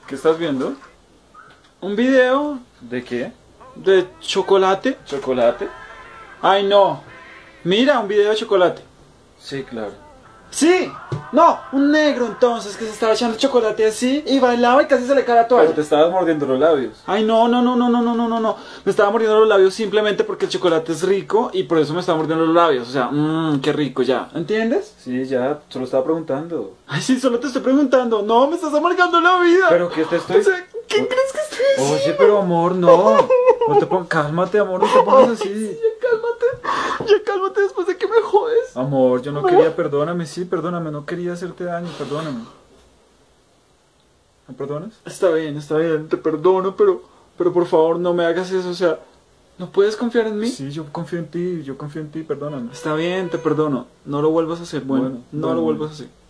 ¿Qué estás viendo? ¿Un video ¿De qué? de chocolate? ¿Chocolate? Ay, no. Mira, un video de chocolate. Sí, claro. Sí, no, un negro entonces que se estaba echando chocolate así y bailaba y casi se le cae la Pero toalla. te estabas mordiendo los labios. Ay, no. Me estaba mordiendo los labios simplemente porque el chocolate es rico y por eso me estaba mordiendo los labios. O sea, qué rico ya. ¿Entiendes? Sí, ya, solo estaba preguntando. Ay, sí, solo te estoy preguntando. No, me estás amargando la vida. ¿Pero qué te estoy...? O sea, ¿qué crees que estoy haciendo? Oye, pero amor, no. No te pongas... Cálmate, amor, no te pongas así. Ya cálmate después de que me jodes. Amor, yo no quería, perdóname, sí, perdóname, no quería hacerte daño, perdóname. ¿Me perdonas? Está bien, te perdono, pero por favor no me hagas eso, o sea, ¿no puedes confiar en mí? Sí, yo confío en ti, perdóname. Está bien, te perdono, no lo vuelvas a hacer, bueno, no lo vuelvas a hacer.